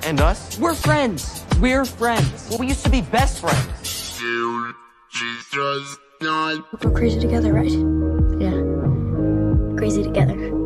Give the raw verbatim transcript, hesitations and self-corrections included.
And us? We're friends. We're friends. Well, we used to be best friends. Dude, she does not. We're crazy together, right? Yeah. Crazy together.